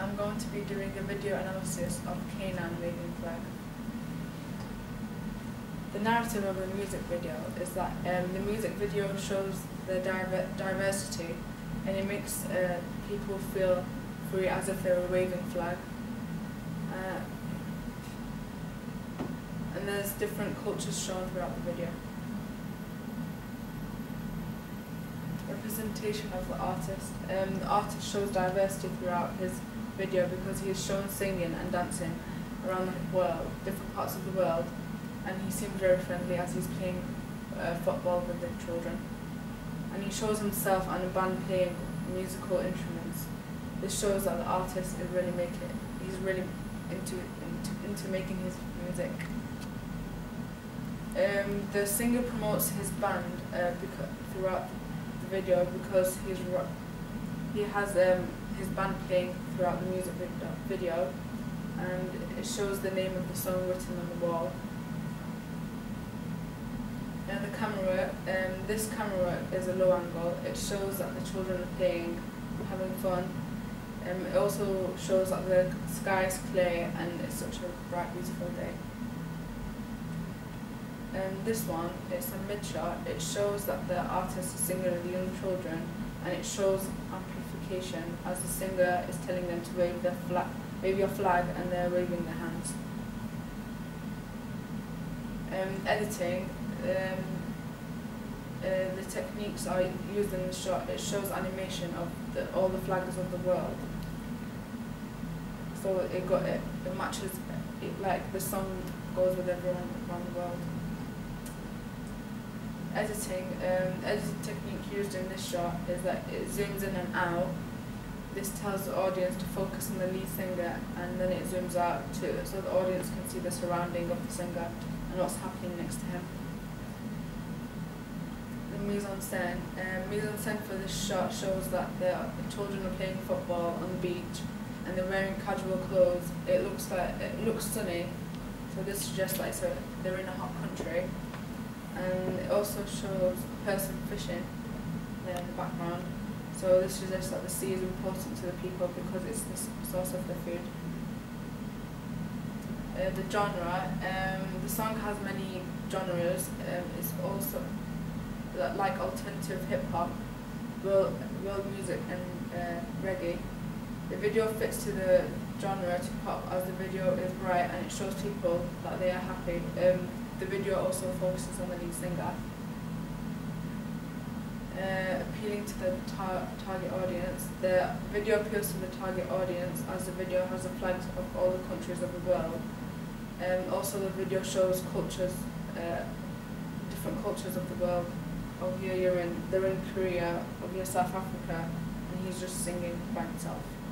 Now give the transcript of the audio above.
I'm going to be doing a video analysis of Canaan Waving Flag. The narrative of the music video is that the music video shows the diversity, and it makes people feel free as if they were waving flag. And there's different cultures shown throughout the video. Representation of the artist. The artist shows diversity throughout his video because he is shown singing and dancing around the world, different parts of the world, and he seems very friendly as he's playing football with the children. And he shows himself and a band playing musical instruments. This shows that the artist is really he's really into making his music. The singer promotes his band throughout the video because he has his band playing throughout the music video, and it shows the name of the song written on the wall. And the camera, this camera is a low angle. It shows that the children are playing, having fun. It also shows that the sky is clear and it's such a bright, beautiful day. This one, it's a mid-shot. It shows that the artist is singing with the young children, and it shows amplification as the singer is telling them to wave your flag, and they're waving their hands. Editing, the techniques are used in the shot. It shows animation of all the flags of the world. So it matches, like the song goes with everyone around the world. Editing technique used in this shot is that it zooms in and out. This tells the audience to focus on the lead singer, and then it zooms out so the audience can see the surrounding of the singer and what's happening next to him. The mise-en-scène. Mise-en-scène for this shot shows that the children are playing football on the beach and they're wearing casual clothes. It looks sunny, so this suggests they're in a hot country. And it also shows a person fishing there in the background. So this suggests that the sea is important to the people because it's the source of their food. The genre, the song has many genres. It's also like alternative hip hop, world music, and reggae. The video fits to the genre to pop as the video is bright and it shows people that they are happy. The video also focuses on the lead singer. Appealing to the target audience. The video appeals to the target audience as the video has the flags of all the countries of the world. Also the video shows cultures, different cultures of the world. Over here they're in Korea, over here South Africa, and he's just singing by himself.